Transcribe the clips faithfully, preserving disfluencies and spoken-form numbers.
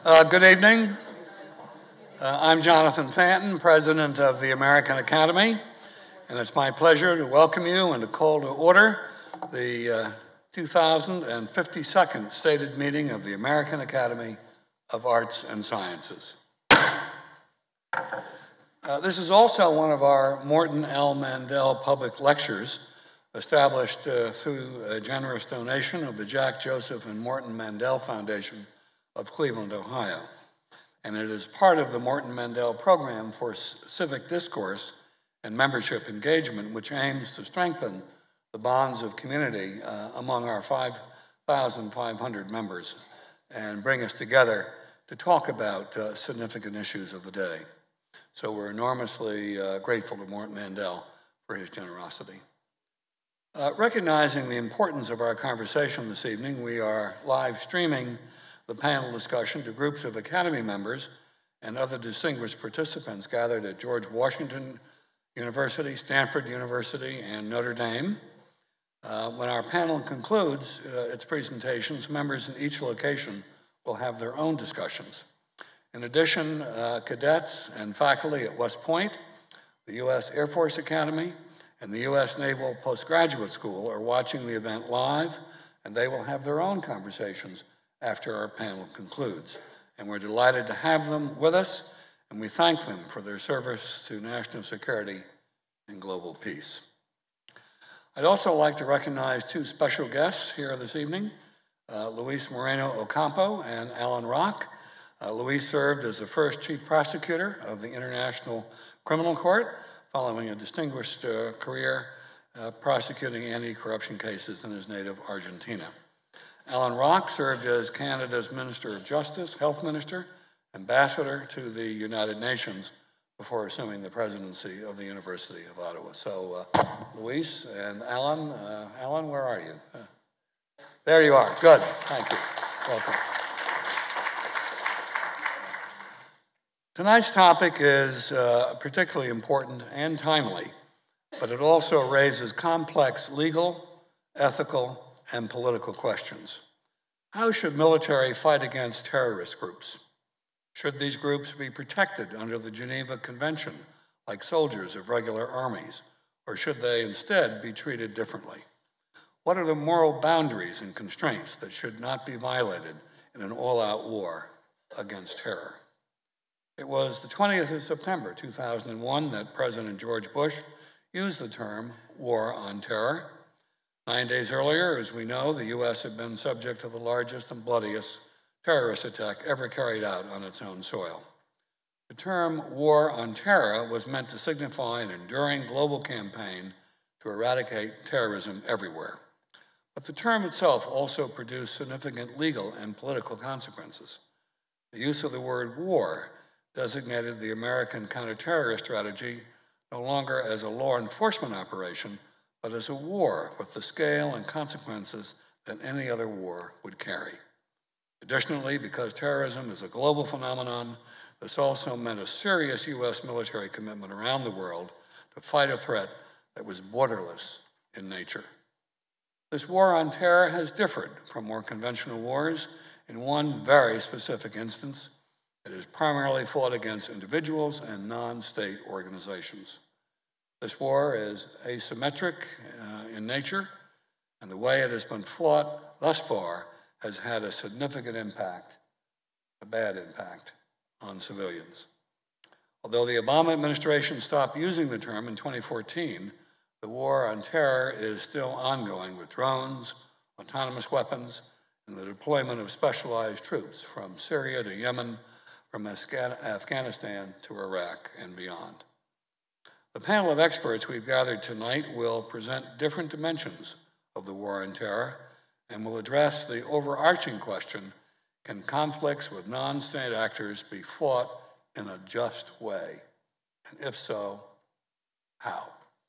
Uh, good evening. Uh, I'm Jonathan Fanton, President of the American Academy, and it's my pleasure to welcome you and to call to order the uh, two thousand fifty-second stated meeting of the American Academy of Arts and Sciences. Uh, this is also one of our Morton L. Mandel public lectures, established uh, through a generous donation of the Jack Joseph and Morton Mandel Foundation of Cleveland, Ohio. And it is part of the Morton Mandel program for civic discourse and membership engagement, which aims to strengthen the bonds of community uh, among our five thousand five hundred members and bring us together to talk about uh, significant issues of the day. So we're enormously uh, grateful to Morton Mandel for his generosity. Uh, recognizing the importance of our conversation this evening, we are live streaming the panel discussion to groups of Academy members and other distinguished participants gathered at George Washington University, Stanford University, and Notre Dame. Uh, when our panel concludes uh, its presentations, members in each location will have their own discussions. In addition, uh, cadets and faculty at West Point, the U S Air Force Academy, and the U S Naval Postgraduate School are watching the event live, and they will have their own conversations after our panel concludes. And we're delighted to have them with us, and we thank them for their service to national security and global peace. I'd also like to recognize two special guests here this evening, uh, Luis Moreno Ocampo and Alan Rock. Uh, Luis served as the first chief prosecutor of the International Criminal Court, following a distinguished uh, career uh, prosecuting anti-corruption cases in his native Argentina. Alan Rock served as Canada's Minister of Justice, Health Minister, Ambassador to the United Nations before assuming the presidency of the University of Ottawa. So, uh, Luis and Alan, uh, Alan, where are you? Uh, there you are. Good. Thank you. Welcome. Tonight's topic is uh, particularly important and timely, but it also raises complex legal, ethical, and political questions. How should military fight against terrorist groups? Should these groups be protected under the Geneva Convention like soldiers of regular armies, or should they instead be treated differently? What are the moral boundaries and constraints that should not be violated in an all-out war against terror? It was the twentieth of September two thousand one that President George Bush used the term war on terror. Nine days earlier, as we know, the U S had been subject to the largest and bloodiest terrorist attack ever carried out on its own soil. The term war on terror was meant to signify an enduring global campaign to eradicate terrorism everywhere. But the term itself also produced significant legal and political consequences. The use of the word war designated the American counterterrorist strategy no longer as a law enforcement operation, but as a war with the scale and consequences that any other war would carry. Additionally, because terrorism is a global phenomenon, this also meant a serious U S military commitment around the world to fight a threat that was borderless in nature. This war on terror has differed from more conventional wars in one very specific instance. It is primarily fought against individuals and non-state organizations. This war is asymmetric uh, in nature, and the way it has been fought thus far has had a significant impact, a bad impact, on civilians. Although the Obama administration stopped using the term in twenty fourteen, the war on terror is still ongoing with drones, autonomous weapons, and the deployment of specialized troops from Syria to Yemen, from Afghanistan to Iraq and beyond. The panel of experts we've gathered tonight will present different dimensions of the war on terror and will address the overarching question, can conflicts with non-state actors be fought in a just way? And if so, how?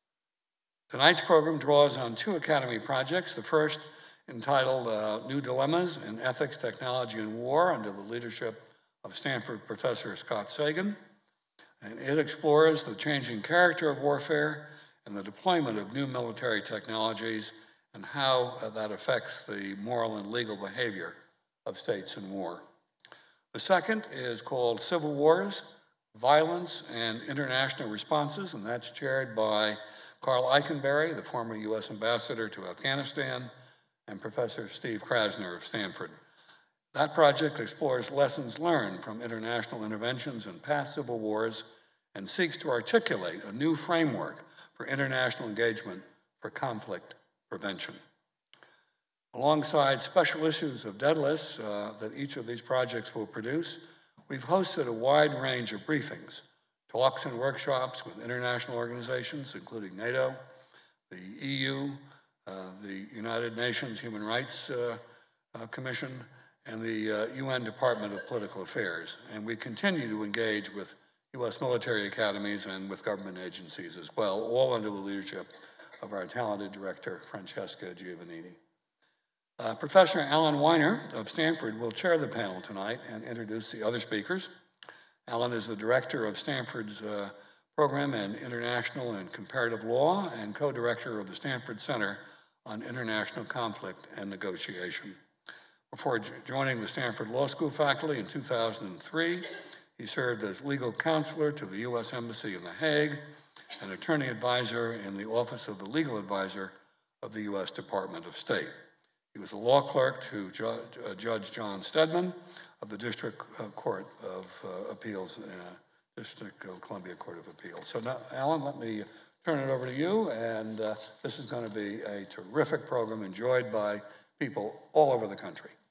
Tonight's program draws on two Academy projects. The first, entitled uh, New Dilemmas in Ethics, Technology, and War, under the leadership of Stanford professor Scott Sagan. And it explores the changing character of warfare and the deployment of new military technologies and how uh, that affects the moral and legal behavior of states in war. The second is called Civil Wars, Violence, and International Responses, and that's chaired by Carl Eikenberry, the former U S ambassador to Afghanistan, and Professor Steve Krasner of Stanford. That project explores lessons learned from international interventions in past civil wars and seeks to articulate a new framework for international engagement for conflict prevention. Alongside special issues of Daedalus uh, that each of these projects will produce, we've hosted a wide range of briefings, talks and workshops with international organizations, including NATO, the E U, uh, the United Nations Human Rights uh, uh, Commission, and the uh, U N Department of Political Affairs. And we continue to engage with U S military academies and with government agencies as well, all under the leadership of our talented director, Francesca Giovannini. Uh, Professor Alan Weiner of Stanford will chair the panel tonight and introduce the other speakers. Alan is the director of Stanford's uh, program in international and comparative law and co-director of the Stanford Center on International Conflict and Negotiation. Before joining the Stanford Law School faculty in two thousand three, he served as legal counselor to the U S Embassy in The Hague and attorney advisor in the Office of the Legal Advisor of the U S Department of State. He was a law clerk to Judge, uh, Judge John Stedman of the District uh, Court of uh, Appeals, uh, District of Columbia Court of Appeals. So now, Alan, let me turn it over to you, and uh, this is going to be a terrific program enjoyed by people all over the country.